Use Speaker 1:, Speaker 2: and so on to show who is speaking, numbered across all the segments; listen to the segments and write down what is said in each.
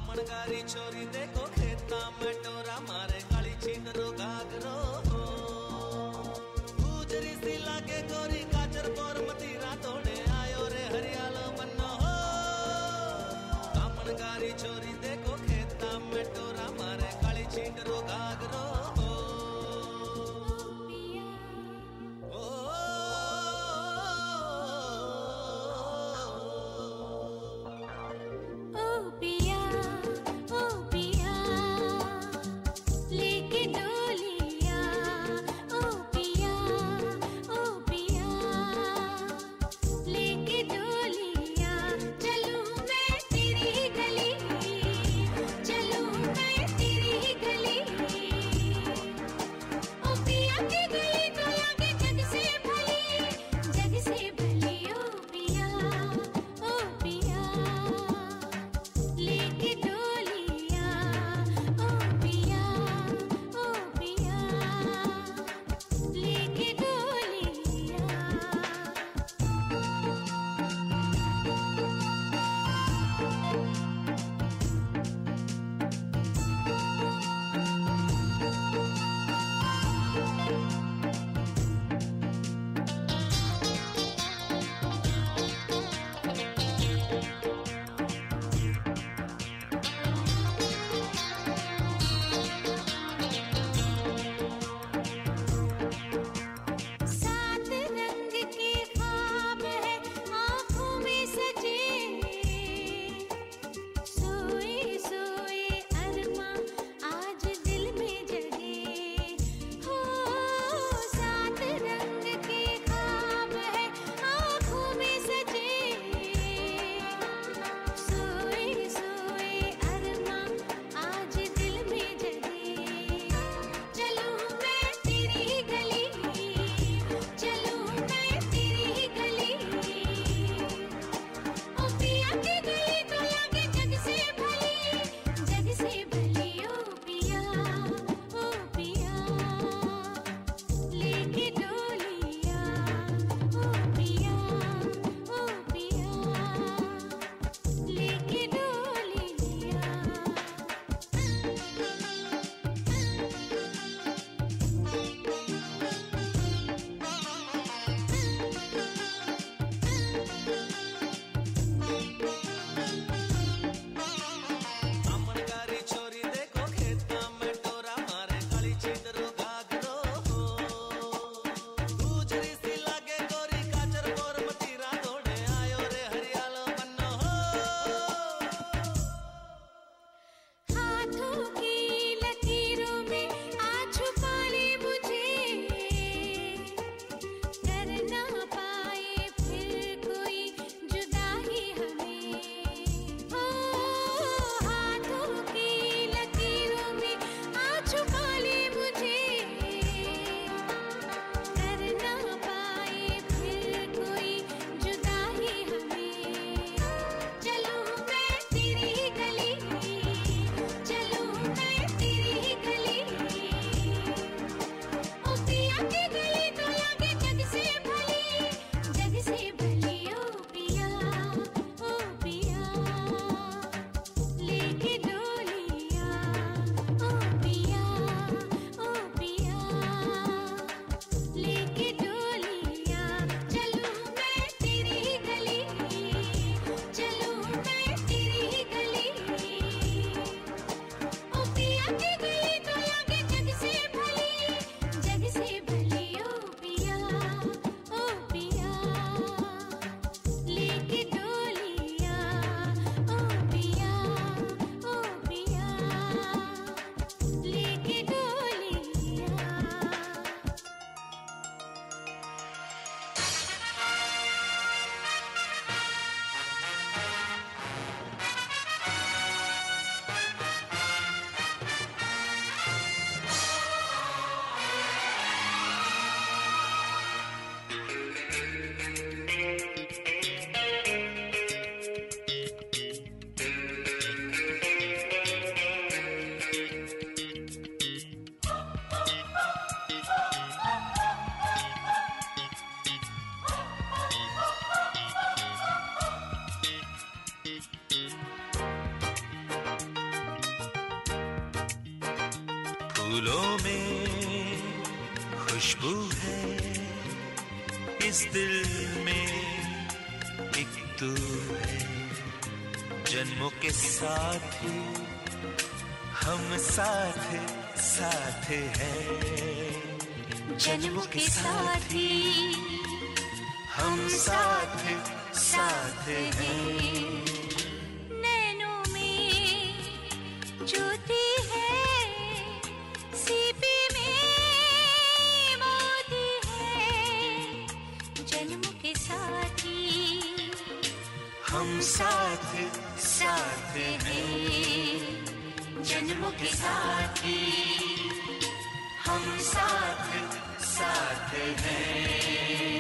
Speaker 1: कामणगारी छोरी देखो खेता में टोरा मारे काली छींदरो घाघरो गुजरी सी लागे गोरी काचर पोर मतीरा तोड़े आयो रे हरियालो मन्नो हो। कामणगारी छोरी देखो खेता में टोरा मारे काली छींदरो घाघरो फूलों में खुशबू है, इस दिल में एक तू है। जन्मों के साथी हम साथ साथ हैं,
Speaker 2: जन्मों के साथी
Speaker 1: हम साथ साथ हैं।
Speaker 2: नैनों में ज्योति है, सीपी में मोती है, जन्मों के साथी
Speaker 1: हम साथ साथ हैं,
Speaker 2: जन्मों के साथी
Speaker 1: हम साथ साथ हैं।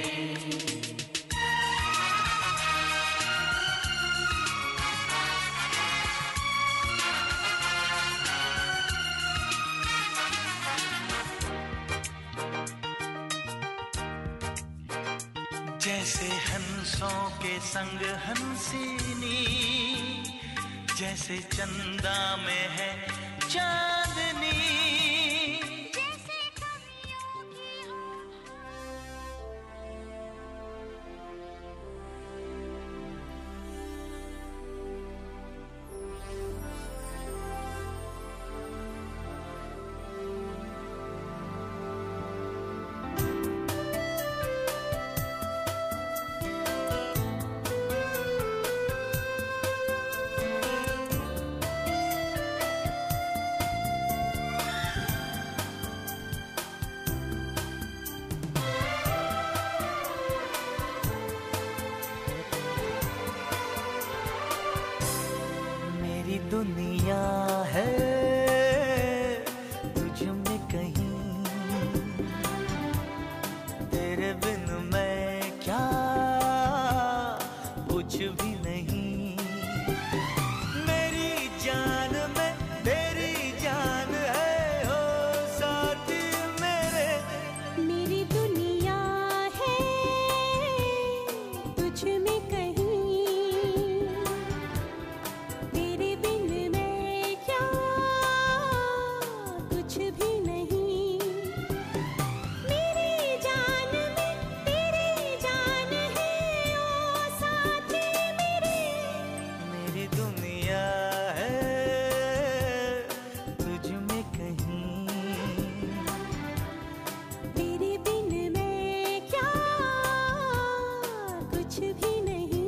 Speaker 1: जैसे हंसों के संग हंसिनी, जैसे चंदा में है चांदनी। मेरी दुनिया है तुझ में कहीं, तेरे बिन मैं क्या कुछ भी नहीं। मेरी जान में तेरी जान है, हो साथी मेरे।
Speaker 2: मेरी दुनिया है तुझ में कहीं, तेरे बिन मैं क्या कुछ भी नहीं। मेरी जान में तेरी जान है, ओ साथी मेरे।
Speaker 1: मेरी दुनिया है तुझ में कहीं,
Speaker 2: तेरे बिन मैं क्या कुछ भी नहीं।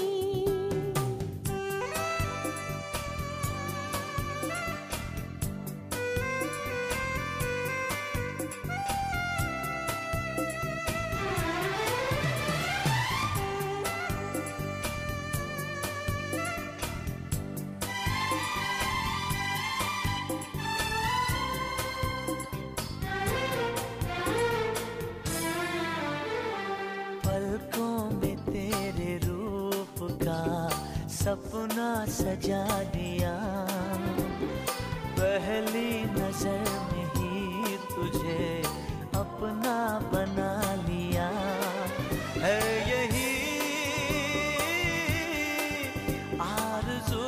Speaker 1: पलकों में तेरे रूप का सपना सजा दिया, पहली नजर में ही तुझे अपना बना लिया। है यही आरज़ू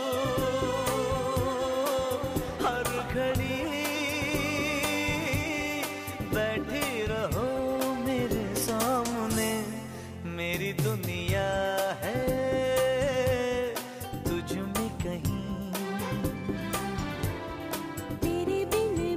Speaker 1: हर घड़ी बैठी रहो मेरे सामने। मेरी दुनिया है तुझ में कहीं,
Speaker 2: तेरे बिन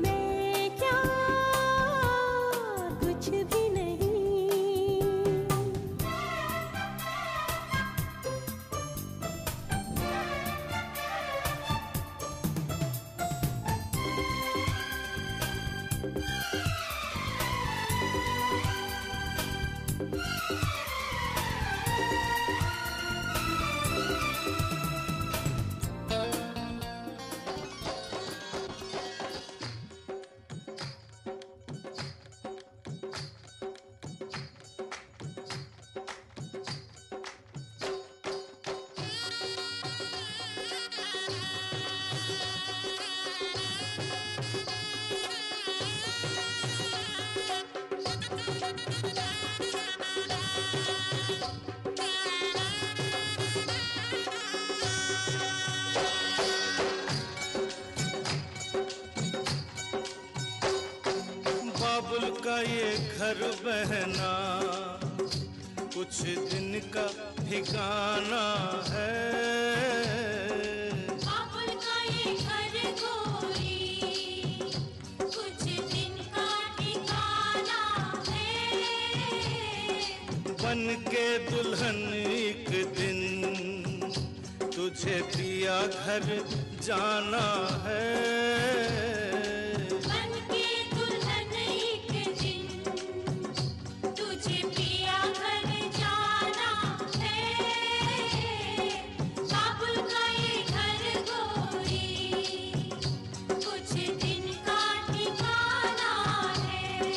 Speaker 1: का ये घर बहना कुछ दिन का ठिकाना है।
Speaker 2: बाबुल का ये घर गोरी कुछ दिन का ठिकाना है।
Speaker 1: बन के दुल्हन एक दिन तुझे पिया घर जाना है।
Speaker 2: बन के दुल्हन एक दिन तुझे पिया घर जाना है। बाबुल का ये घर गोरी कुछ दिन का ठिकाना है।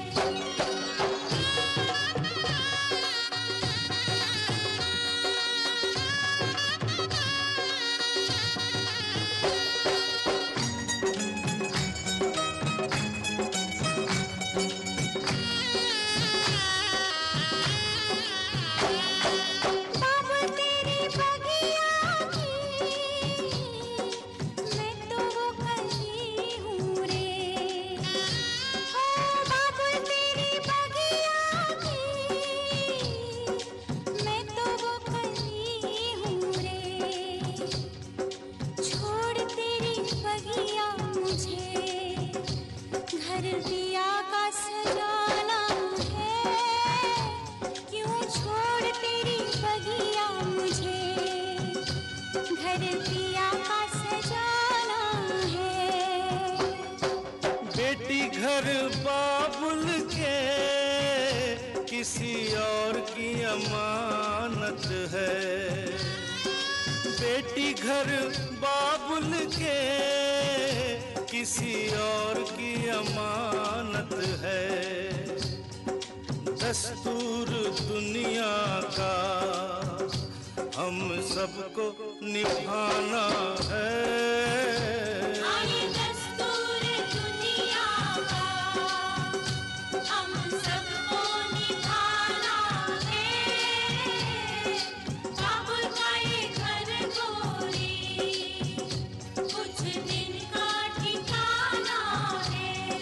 Speaker 2: बाबुल तेरी बगिया की मैं तो वो कली हूँ रे। ओ बाबुल तेरी बगिया की मैं तो वो कली हूँ रे। छोड़ तेरी बगिया मुझे घर दिया का सजाना है। क्यों छोड़ तेरी बगिया मुझे घर दिया का सजाना है।
Speaker 1: बेटी घर बाबुल के किसी और की अमानत है। बेटी घर बाबुल के किसी और की अमानत है। दस्तूर दुनिया का हम सबको निभाना है।
Speaker 2: आए दस्तूर दुनिया का हम सबको निभाना है। बाबुल का ये घर गोरी कुछ दिन का ठिकाना है।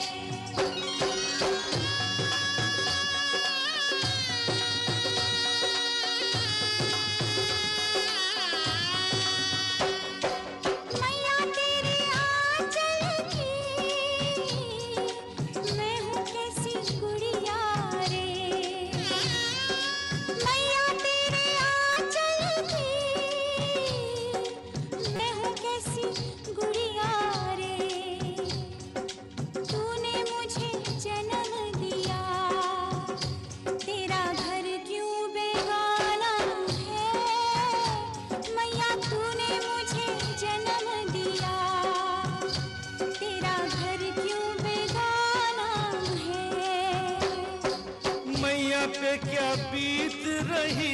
Speaker 2: मैया तेरे आंचल की मैं हूँ कैसी गुड़िया रे। मैया तेरे आंचल की मैं हूँ कैसी गुड़िया रे। तूने मुझे जन्म दिया तेरा घर क्यों बेगाना है। मैया तूने मुझे जन्म दिया तेरा घर क्यों बेगाना है।
Speaker 1: मैया पे क्या बीत रही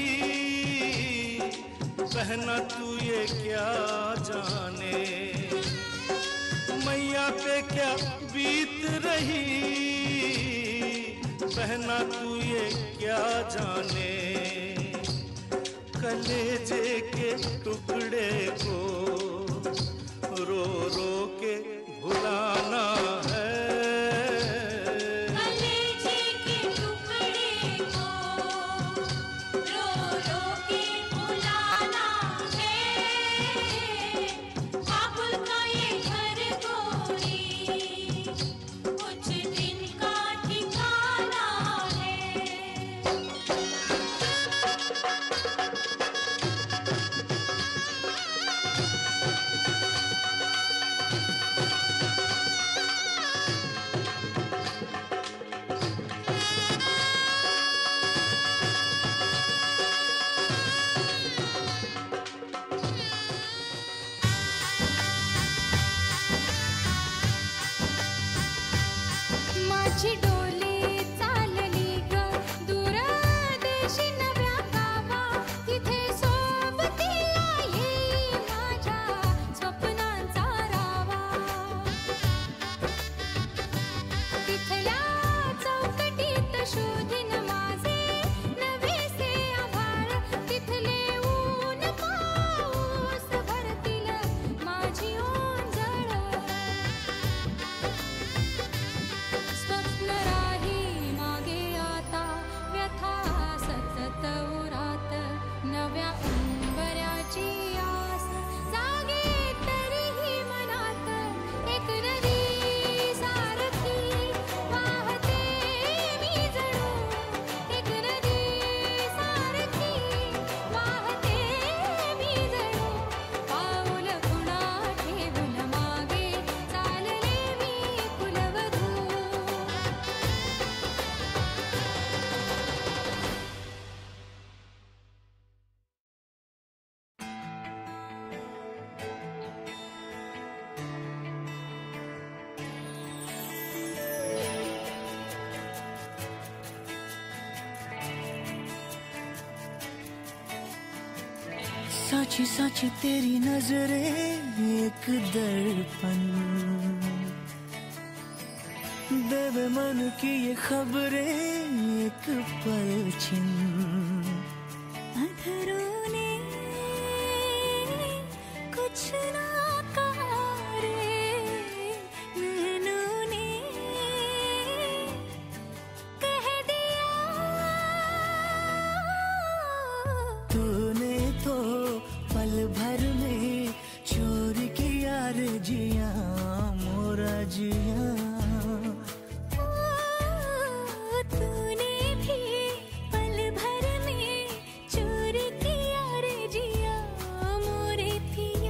Speaker 1: बहना तू ये क्या जाने। मैया पे क्या बीत रही बहना तू ये क्या जाने। कलेजे के टुकड़े को रो रो के भुलाना है।
Speaker 2: कलेजे के टुकड़े को रो रो के भुलाना है। बाबुल का ये घर गोरी कुछ दिन का ठिकाना है। माझी डोली चालली ग दूर देशी नव्या गावा. तिथे सोबतीला येई माझ्या स्वप्नांचा रावा. तिथल्या चौकटीत शोधीन माझे नवेसे आभाळ. तिथले ऊन पाऊस भरतील माझी ओंजळ. स्वप्न
Speaker 3: साची साची तेरी नजरें एक दर्पण, देवे मन की ये खबरें एक पलछिन।
Speaker 2: अधरों ने कुछ ना कहा रे, नैनों ने कह दिया।
Speaker 3: तूने तो पल भर में चोरी किया रे जिया मोरा जिया।
Speaker 2: तूने भी पल भर में चोरी किया रे जिया मोरे पिया।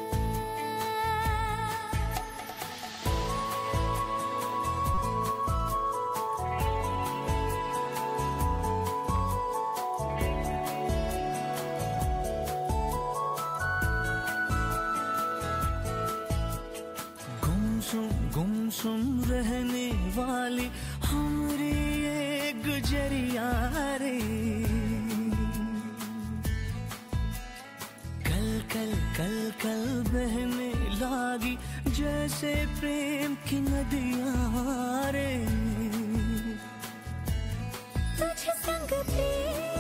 Speaker 3: गुमसुम रहने वाली हमारी ये गुजरिया रे। कल कल कल कल बहने लागी जैसे प्रेम की नदियां रे।
Speaker 2: तुझ संग प्रेम